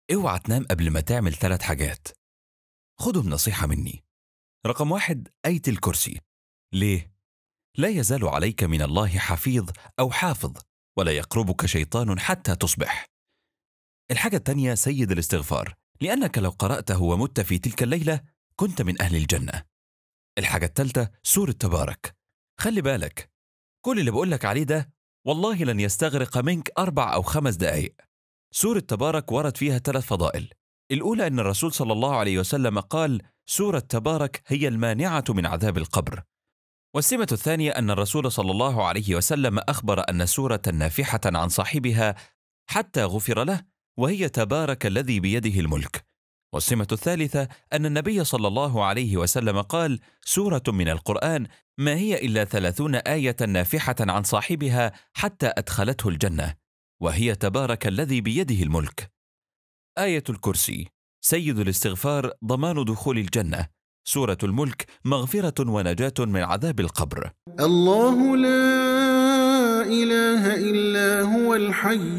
اوعى تنام قبل ما تعمل 3 حاجات. خدهم نصيحة مني. رقم 1: آية الكرسي. ليه؟ لا يزال عليك من الله حفيظ أو حافظ، ولا يقربك شيطان حتى تصبح. الحاجة التانية: سيد الاستغفار، لأنك لو قرأته ومت في تلك الليلة كنت من أهل الجنة. الحاجة التالتة: سورة تبارك. خلي بالك، كل اللي بقولك عليه ده والله لن يستغرق منك 4 أو 5 دقايق. سورة تبارك ورد فيها 3 فضائل. الأولى أن الرسول صلى الله عليه وسلم قال: سورة تبارك هي المانعة من عذاب القبر. والسمة الثانية أن الرسول صلى الله عليه وسلم أخبر أن سورة نافحة عن صاحبها حتى غفر له، وهي تبارك الذي بيده الملك. والسمة الثالثة أن النبي صلى الله عليه وسلم قال: سورة من القرآن ما هي إلا 30 آية نافحة عن صاحبها حتى أدخلته الجنة، وهي تبارك الذي بيده الملك. آية الكرسي: سيد الاستغفار ضمان دخول الجنة. سورة الملك: مغفرة ونجاة من عذاب القبر. الله لا إله إلا هو الحي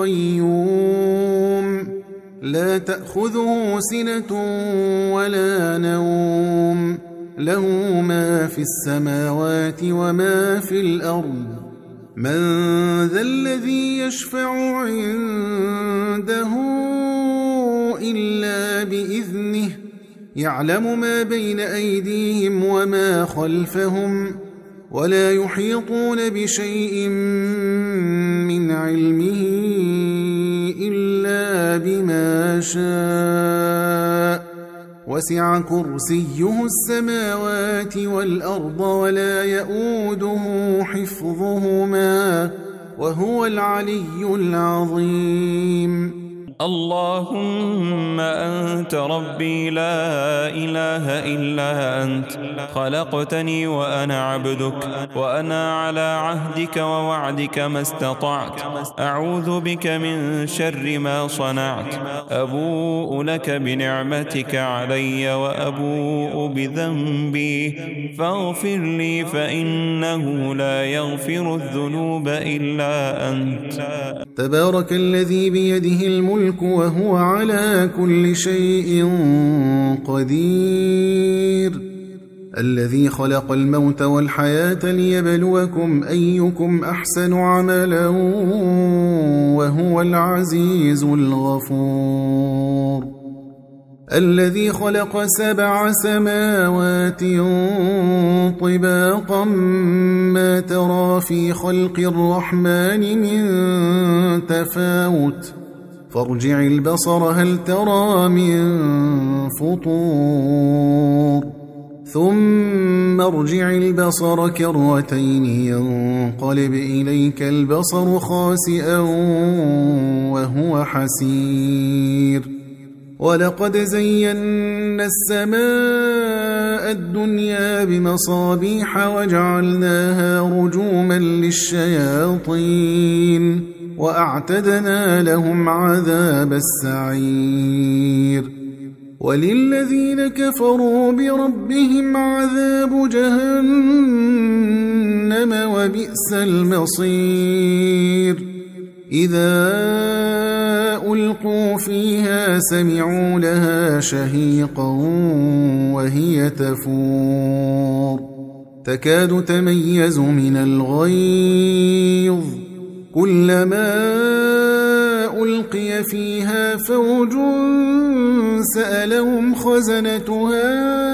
القيوم لا تأخذه سنة ولا نوم له ما في السماوات وما في الأرض من ذا الذي يشفع عنده إلا بإذنه يعلم ما بين أيديهم وما خلفهم ولا يحيطون بشيء من علمه إلا بما شاء وسع كرسيه السماوات والأرض ولا يؤوده حفظهما وهو العلي العظيم. اللهم أنت ربي لا إله إلا أنت، خلقتني وأنا عبدك، وأنا على عهدك ووعدك ما استطعت، أعوذ بك من شر ما صنعت، أبوء لك بنعمتك علي وأبوء بذنبي، فاغفر لي فإنه لا يغفر الذنوب إلا أنت. تبارك الذي بيده الملك وهو على كل شيء قدير، الذي خلق الموت والحياة ليبلوكم أيكم أحسن عملا وهو العزيز الغفور، الذي خلق 7 سماوات طباقا ما ترى في خلق الرحمن من تفاوت فارجع البصر هل ترى من فطور ثم ارجع البصر كرتين ينقلب إليك البصر خاسئا وهو حسير، ولقد زينا السماء الدنيا بمصابيح وجعلناها رجوما للشياطين وأعتدنا لهم عذاب السعير، وللذين كفروا بربهم عذاب جهنم وبئس المصير. إذا ألقوا فيها سمعوا لها شهيقا وهي تفور تكاد تميز من الغيظ كلما ألقي فيها فوج سألهم خزنتها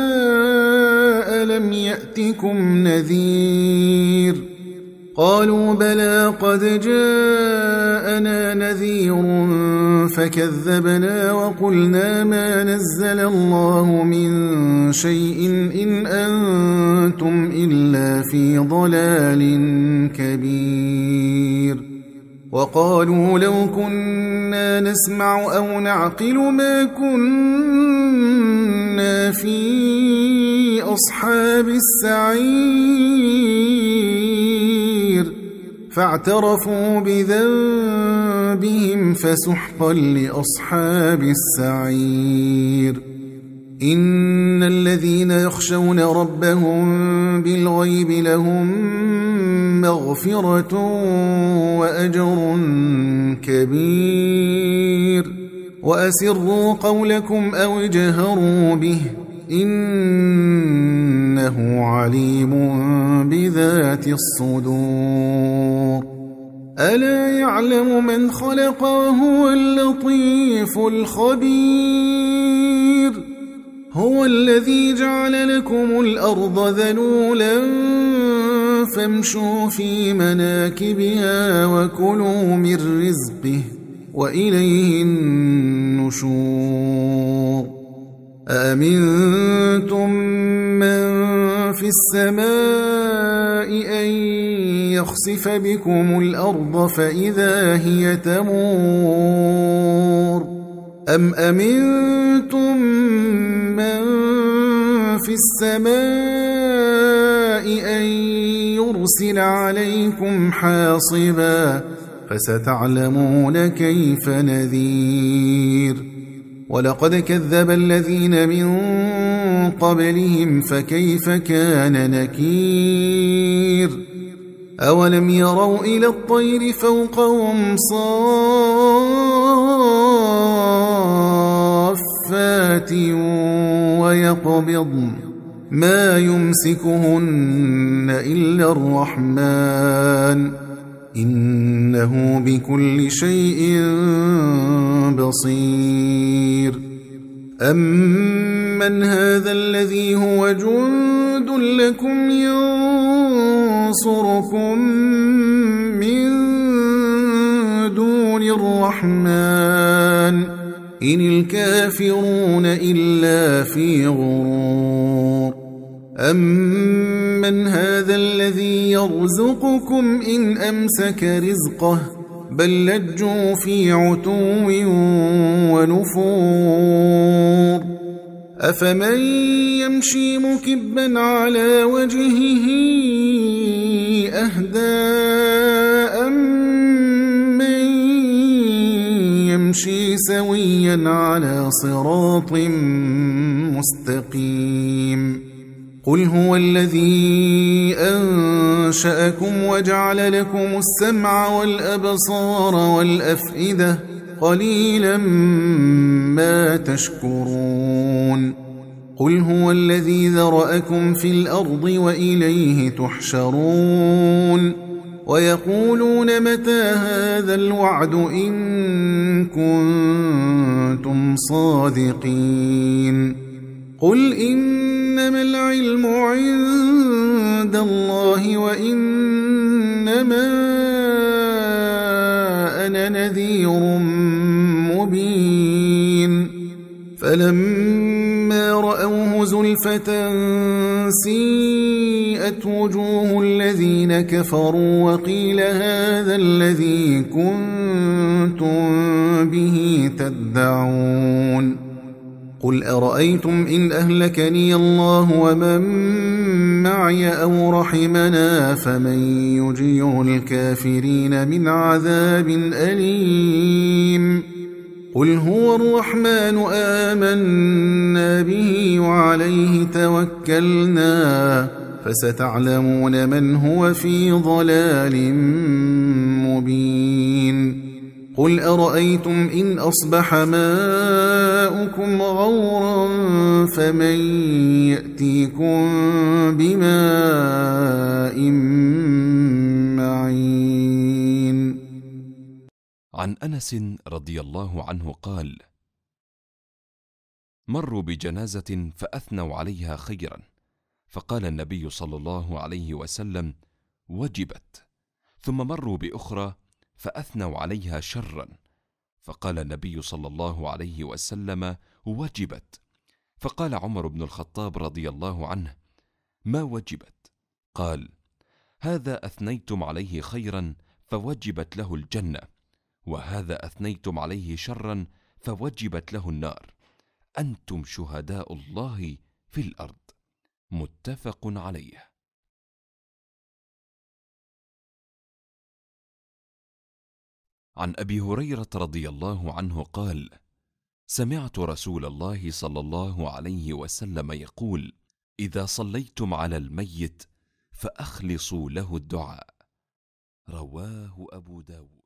ألم يأتكم نذير قالوا بلى قد جاءنا نذير فكذبنا وقلنا ما نزل الله من شيء إن أنتم إلا في ضلال كبير، وقالوا لو كنا نسمع أو نعقل ما كنا في أصحاب السعير، فاعترفوا بذنبهم فسحقا لأصحاب السعير. إن الذين يخشون ربهم بالغيب لهم مغفرة وأجر كبير، وأسروا قولكم أو اجهروا به إنه عليم بذات الصدور ألا يعلم من خلق وهو اللطيف الخبير هو الذي جعل لكم الأرض ذلولا فامشوا في مناكبها وكلوا من رزقه وإليه النشور أأمنتم من في السماء أن يخسف بكم الأرض فإذا هي تمور أم أمنتم من في السماء أن يرسل عليكم حاصبا فستعلمون كيف نذير ولقد كذب الذين من قبلهم فكيف كان نكير أولم يروا إلى الطير فوقهم صافات ويقبضن ما يمسكهن إلا الرحمن إنه بكل شيء بصير أمن هذا الذي هو جند لكم ينصركم من دون الرحمن إن الكافرون إلا في غرور أمن هذا الذي يرزقكم إن أمسك رزقه بل لجوا في عتو ونفور أفمن يمشي مكبا على وجهه أهدى أمن يمشي سويا على صراط مستقيم قل هو الذي أنشأكم وجعل لكم السمع والأبصار والأفئدة قليلا ما تشكرون قل هو الذي ذرأكم في الأرض وإليه تحشرون ويقولون متى هذا الوعد إن كنتم صادقين قل إنما العلم عند الله وإنما أنا نذير مبين فلما رأوه زلفة سيئت وجوه الذين كفروا وقيل هذا الذي كنتم به تدعون قل أرأيتم إن أهلكني الله ومن معي أو رحمنا فمن يجير الكافرين من عذاب أليم قل هو الرحمن آمنا به وعليه توكلنا فستعلمون من هو في ضلال مبين قل أرأيتم إن أصبح ماؤكم غورا فمن يأتيكم بماء معين. عن أنس رضي الله عنه قال: مروا بجنازة فأثنوا عليها خيرا، فقال النبي صلى الله عليه وسلم: وجبت. ثم مروا بأخرى فأثنوا عليها شرا، فقال النبي صلى الله عليه وسلم: وجبت. فقال عمر بن الخطاب رضي الله عنه: ما وجبت؟ قال: هذا أثنيتم عليه خيرا فوجبت له الجنة، وهذا أثنيتم عليه شرا فوجبت له النار، أنتم شهداء الله في الأرض. متفق عليه. عن أبي هريرة رضي الله عنه قال: سمعت رسول الله صلى الله عليه وسلم يقول: إذا صليتم على الميت فأخلصوا له الدعاء. رواه أبو داود.